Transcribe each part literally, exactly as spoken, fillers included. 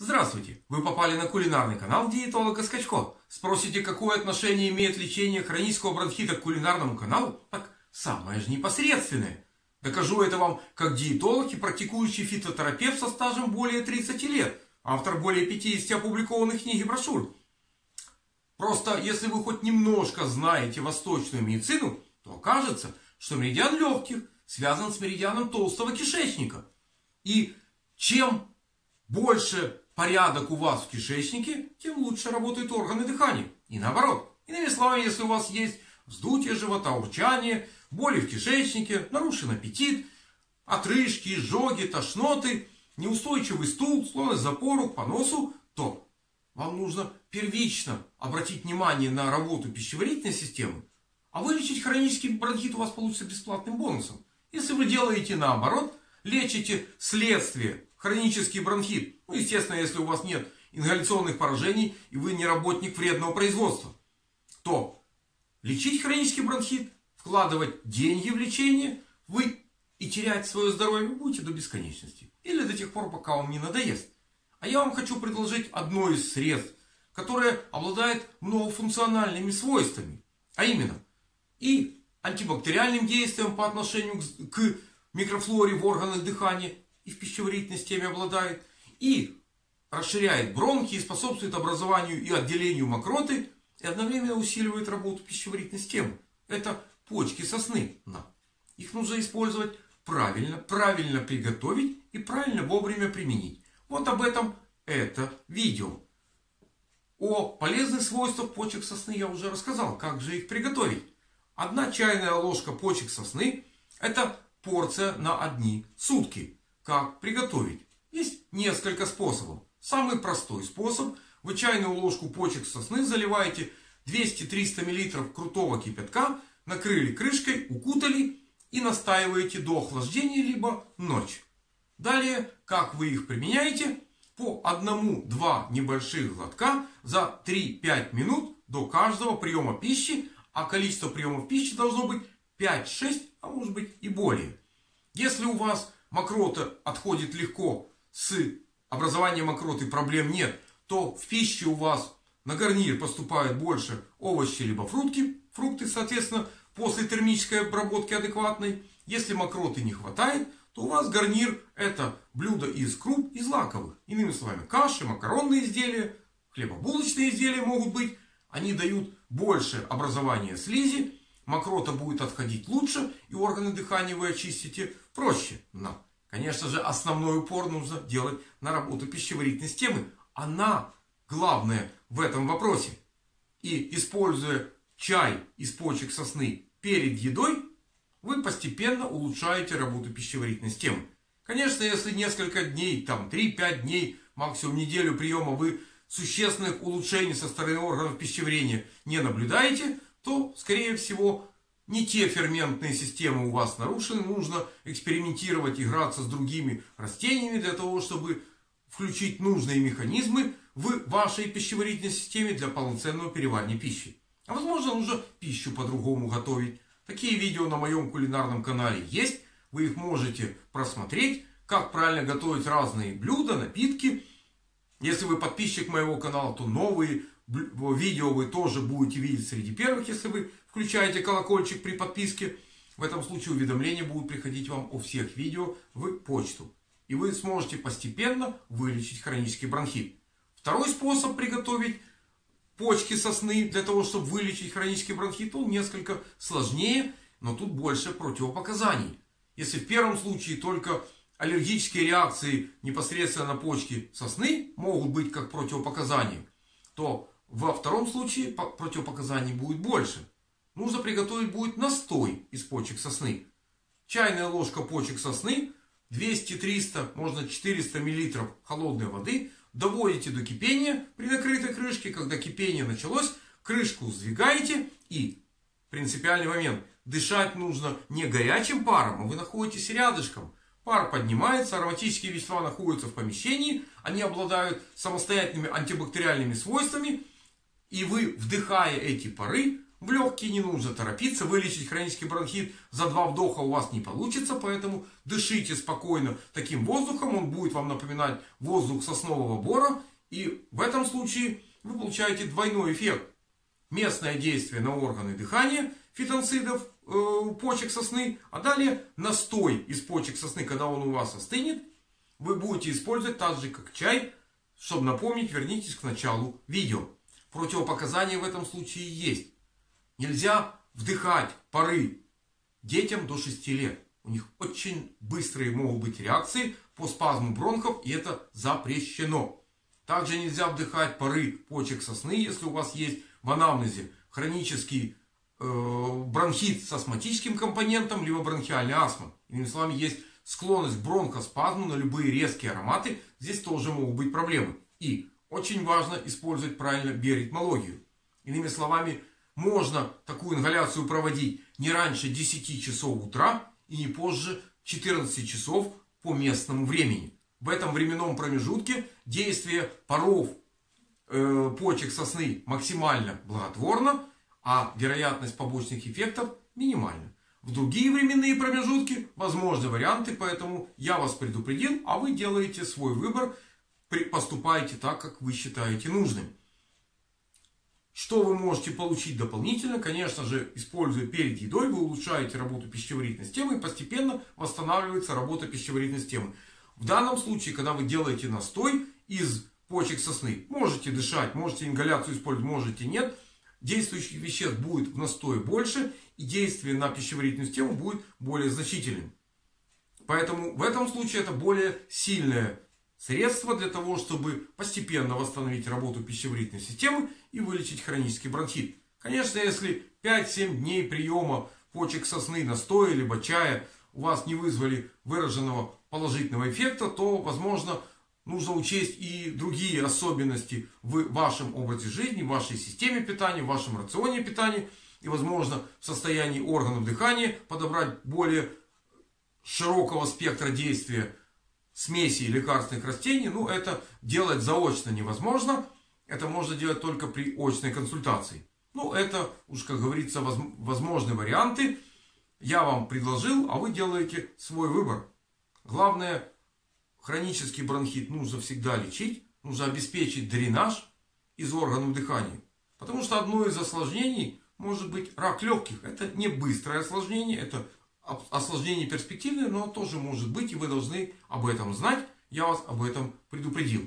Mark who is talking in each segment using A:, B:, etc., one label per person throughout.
A: Здравствуйте! Вы попали на кулинарный канал диетолога Скачко. Спросите, какое отношение имеет лечение хронического бронхита к кулинарному каналу? Так самое же непосредственное. Докажу это вам как диетолог и практикующий фитотерапевт со стажем более тридцати лет. Автор более пятидесяти опубликованных книг и брошюр. Просто если вы хоть немножко знаете восточную медицину, то окажется, что меридиан легких связан с меридианом толстого кишечника. И чем больше порядок у вас в кишечнике, тем лучше работают органы дыхания. И наоборот. Иными словами, если у вас есть вздутие живота, урчание, боли в кишечнике, нарушен аппетит, отрыжки, изжоги, тошноты, неустойчивый стул, склонность к запору, к поносу, то вам нужно первично обратить внимание на работу пищеварительной системы, а вылечить хронический бронхит у вас получится бесплатным бонусом. Если вы делаете наоборот, лечите следствие, хронический бронхит, ну, естественно, если у вас нет ингаляционных поражений и вы не работник вредного производства, то лечить хронический бронхит, вкладывать деньги в лечение, вы и терять свое здоровье вы будете до бесконечности. Или до тех пор, пока вам не надоест. А я вам хочу предложить одно из средств, которое обладает многофункциональными свойствами. А именно, и антибактериальным действием по отношению к микрофлоре в органах дыхания и в пищеварительной системе обладает, и расширяет бронхи, и способствует образованию и отделению мокроты, и одновременно усиливает работу пищеварительной системы. Это почки сосны. Их нужно использовать правильно, правильно приготовить и правильно вовремя применить. Вот об этом это видео. О полезных свойствах почек сосны я уже рассказал. Как же их приготовить? Одна чайная ложка почек сосны — это порция на одни сутки. Как приготовить? Есть несколько способов. Самый простой способ. Вы чайную ложку почек сосны заливаете двести-триста миллилитров крутого кипятка, накрыли крышкой, укутали и настаиваете до охлаждения, либо ночь. Далее, как вы их применяете? По одному-два небольших глотка за три-пять минут до каждого приема пищи, а количество приемов пищи должно быть пять-шесть, а может быть и более. Если у вас мокрота отходит легко, с образованием мокроты проблем нет, то в пище у вас на гарнир поступает больше овощи либо фрукты, фрукты, соответственно, после термической обработки адекватной. Если мокроты не хватает, то у вас гарнир — это блюдо из круп, из злаковых. Иными словами, каши, макаронные изделия, хлебобулочные изделия могут быть. Они дают больше образования слизи, мокрота будет отходить лучше, и органы дыхания вы очистите проще. Но, конечно же, основной упор нужно делать на работу пищеварительной системы. Она главная в этом вопросе. И используя чай из почек сосны перед едой, вы постепенно улучшаете работу пищеварительной системы. Конечно, если несколько дней, там три-пять дней, максимум неделю приема вы существенных улучшений со стороны органов пищеварения не наблюдаете, то, скорее всего, не те ферментные системы у вас нарушены. Нужно экспериментировать, играться с другими растениями для того, чтобы включить нужные механизмы в вашей пищеварительной системе для полноценного переваривания пищи. А возможно, нужно пищу по-другому готовить. Такие видео на моем кулинарном канале есть. Вы их можете просмотреть, как правильно готовить разные блюда, напитки. Если вы подписчик моего канала, то новые видео вы тоже будете видеть среди первых, если вы включаете колокольчик при подписке. В этом случае уведомления будут приходить вам о всех видео в почту. И вы сможете постепенно вылечить хронический бронхит. Второй способ приготовить почки сосны для того, чтобы вылечить хронический бронхит, он несколько сложнее, но тут больше противопоказаний. Если в первом случае только аллергические реакции непосредственно на почки сосны могут быть как противопоказания, то во втором случае противопоказаний будет больше. Нужно приготовить будет настой из почек сосны. Чайная ложка почек сосны, двести-триста, можно четыреста миллилитров холодной воды, доводите до кипения при накрытой крышке. Когда кипение началось, крышку сдвигаете. И принципиальный момент: дышать нужно не горячим паром, а вы находитесь рядышком. Пар поднимается, ароматические вещества находятся в помещении, они обладают самостоятельными антибактериальными свойствами. И вы, вдыхая эти пары, в легкие, не нужно торопиться. Вылечить хронический бронхит за два вдоха у вас не получится, поэтому дышите спокойно таким воздухом. Он будет вам напоминать воздух соснового бора. И в этом случае вы получаете двойной эффект. Местное действие на органы дыхания фитонцидов э, почек сосны, а далее настой из почек сосны, когда он у вас остынет, вы будете использовать так же, как чай. Чтобы напомнить, вернитесь к началу видео. Противопоказания в этом случае есть. Нельзя вдыхать пары детям до шести лет. У них очень быстрые могут быть реакции по спазму бронхов, и это запрещено. Также нельзя вдыхать пары почек сосны, если у вас есть в анамнезе хронический э, бронхит с астматическим компонентом, либо бронхиальная астма. Иными словами, есть склонность к бронхоспазму на любые резкие ароматы. Здесь тоже могут быть проблемы. И очень важно использовать правильно биоритмологию. Иными словами, можно такую ингаляцию проводить не раньше десяти часов утра и не позже четырнадцати часов по местному времени. В этом временном промежутке действие паров э, почек сосны максимально благотворно, а вероятность побочных эффектов минимальна. В другие временные промежутки возможны варианты, поэтому я вас предупредил, а вы делаете свой выбор, поступаете так, как вы считаете нужным. Что вы можете получить дополнительно? Конечно же, используя перед едой, вы улучшаете работу пищеварительной системы и постепенно восстанавливается работа пищеварительной системы. В данном случае, когда вы делаете настой из почек сосны, можете дышать, можете ингаляцию использовать, можете нет. Действующих веществ будет в настое больше, и действие на пищеварительную систему будет более значительным. Поэтому в этом случае это более сильное средство для того, чтобы постепенно восстановить работу пищеварительной системы и вылечить хронический бронхит. Конечно, если пять-семь дней приема почек сосны, настоя либо чая у вас не вызвали выраженного положительного эффекта, то, возможно, нужно учесть и другие особенности в вашем образе жизни, в вашей системе питания, в вашем рационе питания. И, возможно, в состоянии органов дыхания подобрать более широкого спектра действия смеси лекарственных растений. Ну, это делать заочно невозможно. Это можно делать только при очной консультации. Ну, это уж, как говорится, возможные варианты. Я вам предложил, а вы делаете свой выбор. Главное, хронический бронхит нужно всегда лечить. Нужно обеспечить дренаж из органов дыхания. Потому что одно из осложнений может быть рак легких. Это не быстрое осложнение, это осложнение перспективное, но тоже может быть. И вы должны об этом знать. Я вас об этом предупредил.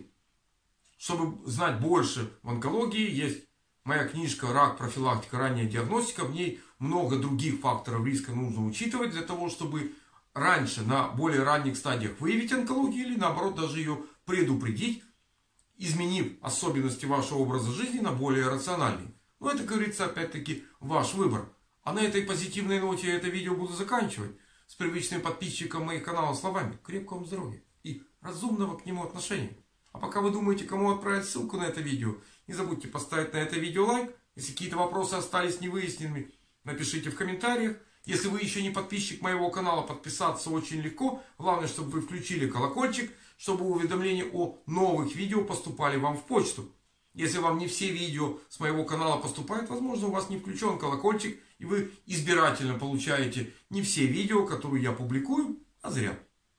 A: Чтобы знать больше в онкологии, есть моя книжка «Рак. Профилактика. Ранняя диагностика». В ней много других факторов риска нужно учитывать для того, чтобы раньше, на более ранних стадиях выявить онкологию или наоборот даже ее предупредить, изменив особенности вашего образа жизни на более рациональный. Но это, говорится, опять-таки ваш выбор. А на этой позитивной ноте я это видео буду заканчивать. С привычным подписчиком моих каналов словами: крепкого вам здоровья и разумного к нему отношения. А пока вы думаете, кому отправить ссылку на это видео, не забудьте поставить на это видео лайк. Если какие-то вопросы остались невыясненными, напишите в комментариях. Если вы еще не подписчик моего канала, подписаться очень легко. Главное, чтобы вы включили колокольчик, чтобы уведомления о новых видео поступали вам в почту. Если вам не все видео с моего канала поступают, возможно, у вас не включен колокольчик, и вы избирательно получаете не все видео, которые я публикую, а зря.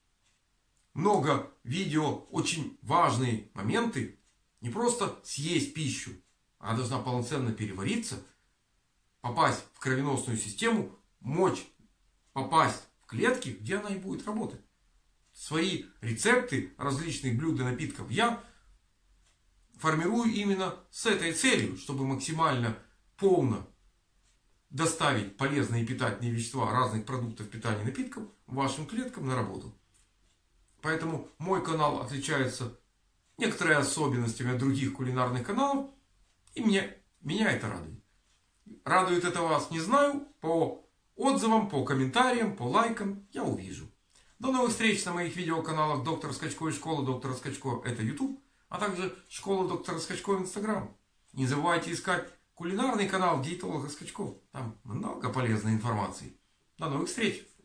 A: Много видео, очень важные моменты. Не просто съесть пищу, она должна полноценно перевариться, попасть в кровеносную систему, мочь попасть в клетки, где она и будет работать. Свои рецепты различных блюд и напитков я формирую именно с этой целью, чтобы максимально полно доставить полезные питательные вещества разных продуктов питания и напитков вашим клеткам на работу. Поэтому мой канал отличается некоторыми особенностями от других кулинарных каналов, и меня, меня это радует. Радует это вас, не знаю, по отзывам, по комментариям, по лайкам я увижу. До новых встреч на моих видеоканалах Доктор Скачко и Школа Доктора Скачко, это YouTube, а также Школа Доктора Скачко в Instagram. Не забывайте искать кулинарный канал диетолога Скачко, там много полезной информации. До новых встреч!